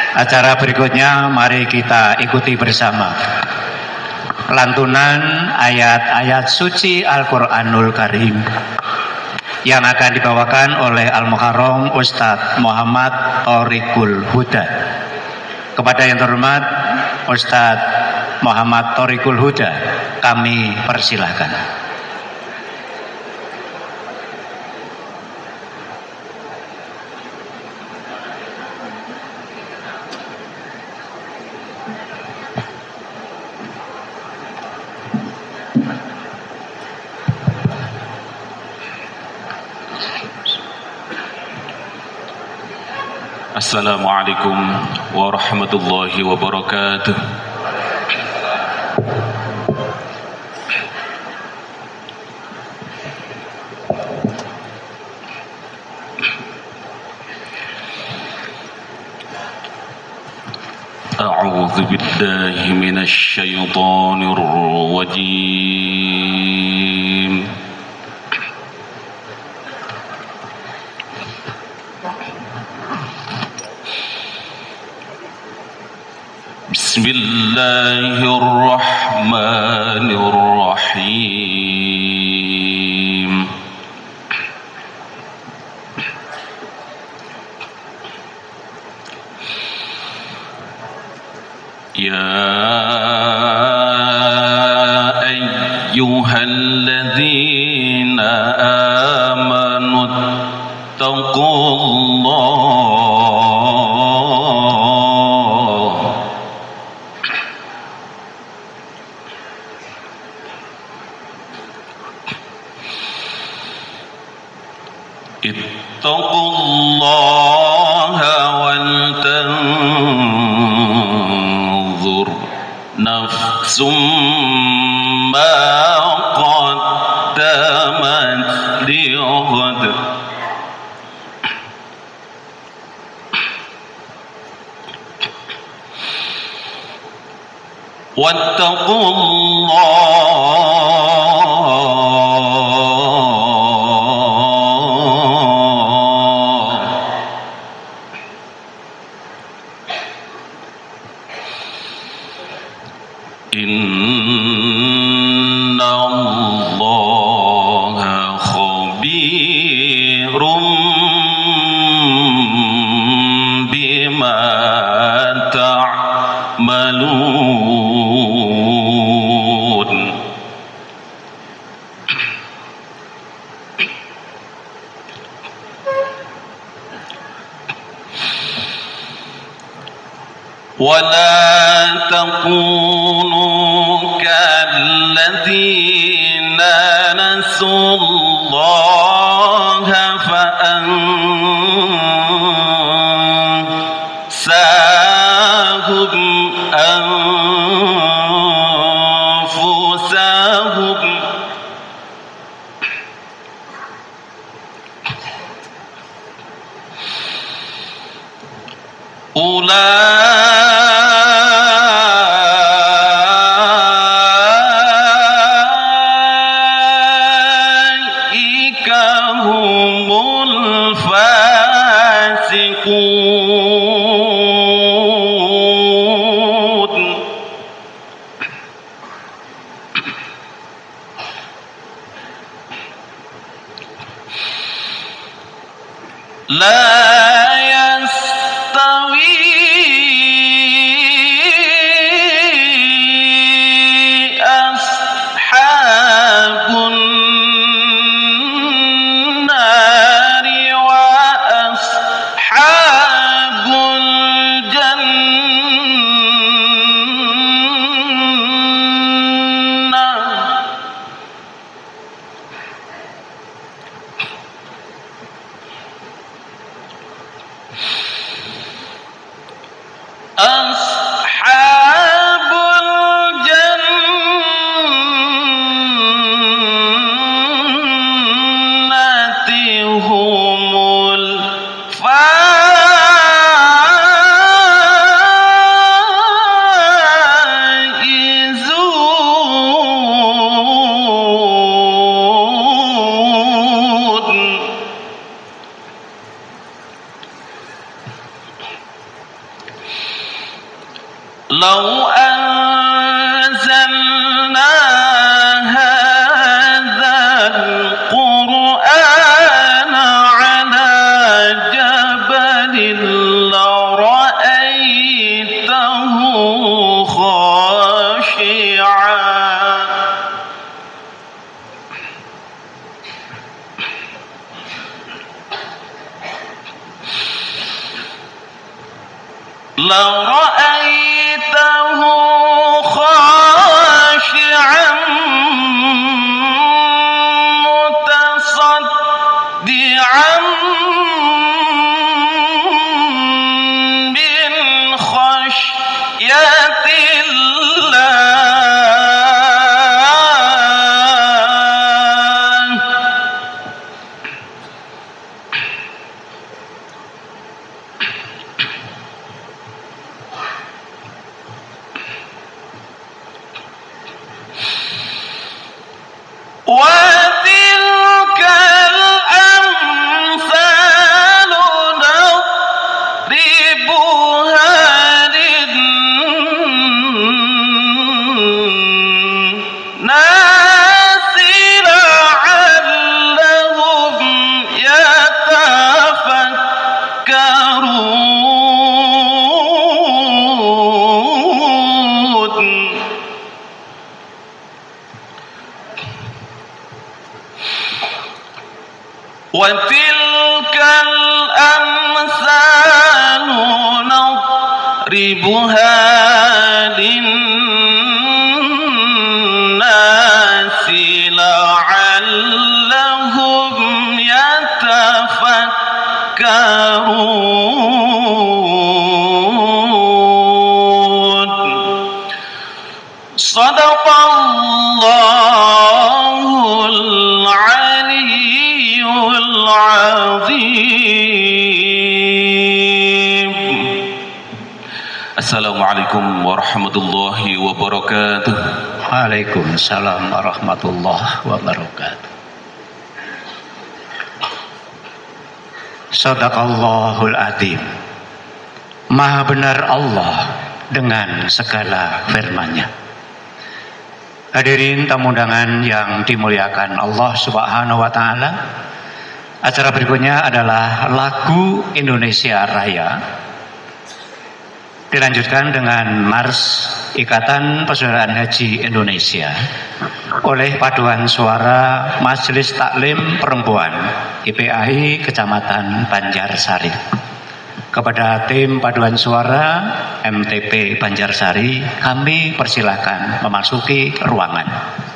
Acara berikutnya mari kita ikuti bersama lantunan ayat-ayat suci Al-Quranul Karim yang akan dibawakan oleh Al-Mukarram Ustadz Muhammad Thoriqul Huda. Kepada yang terhormat Ustadz Muhammad Thoriqul Huda, kami persilahkan. Assalamualaikum warahmatullahi wabarakatuh. A'udzu billahi minasy syaithanir rajim. Bismillahirrahmanirrahim. Ya ayyuhalladzina amanu ittaqullaha wal tanzur nafsum ma qaddamat lighad. Innallaha khabirum bima ta'malun. ولا تكونوا كالذين نسوا الله فأنساهم أنفسهم أولئك هم الفاسقون. لا أصحاب الجنة هم الفائزون. لو أنزلنا هذا القرآن على جبل لرأيته خاشعا خاشعا متصدعا من خشية الله وتلك الأمثال نضربها للناس لعلهم يتفكرون وتلك الأمثال نضربها للناس لعلهم يتفكرون صدق الله العلي العظيم. Assalamualaikum warahmatullahi wabarakatuh. Waalaikumsalam warahmatullahi wabarakatuh. Shadaqallahul adzim. Maha benar Allah dengan segala firman-Nya. Hadirin tamu undangan yang dimuliakan Allah Subhanahu wa taala. Acara berikutnya adalah lagu Indonesia Raya. Dilanjutkan dengan Mars Ikatan Persaudaraan Haji Indonesia oleh paduan suara Majelis Taklim Perempuan IPAI Kecamatan Banjarsari. Kepada tim paduan suara MTP Banjarsari, kami persilahkan memasuki ruangan.